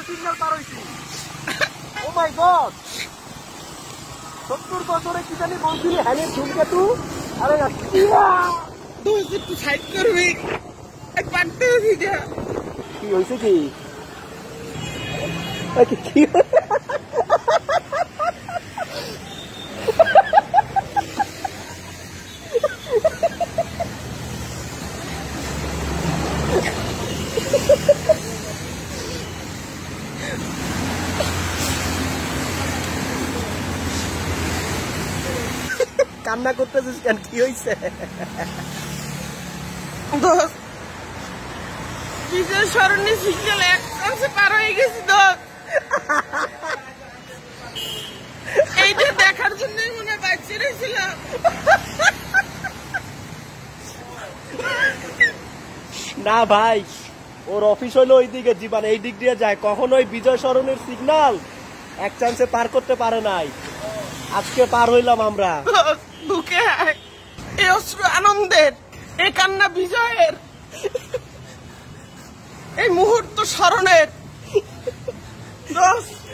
Signal পার হইছি। ও মাই god, 70 বছরে কি জানি বলছিলি হ্যানের ধূমকেতু। আরে দোস্ত একটু সাইড করবি, পারতে কি হয়েছে? কি কি কান্না করতেছিস কেন? কি হয়েছে? বিজয় সরণি সিগন্যাল এক চান্সে পার হয়ে গেছি দোস্ত। এইটা দেখার জন্যই মনে হয় বাইক ছেড়েছিলাম। না ভাই, ওর অফিস হলো ওই দিকে, জীবন এই দিক দিয়ে যায়। কখনোই বিজয় সরণির সিগন্যাল এক চান্সে পার করতে পারে নাই। আজকে পার হইলাম আমরা। বুকে এই অশ্রু আনন্দের, এই কান্না বিজয়ের, এই মুহূর্ত স্মরণের।